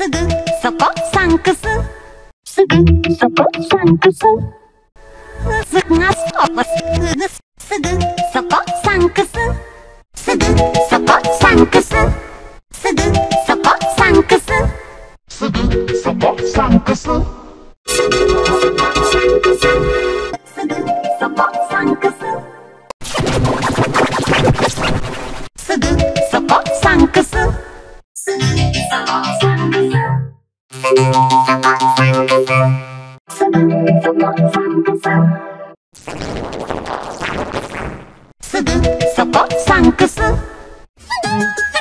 すぐそこサンクス、すぐそこサンクス、すぐがそこすぐそこサンクス、すぐそこサンクス、すぐそこサンクス、すぐそこサンクス、すぐそこサンクス、すぐそこサンクス、すぐそこサンクス、すぐそこサンクス、すぐそこサンクス、すぐそこサンクス、すぐそこサンクス。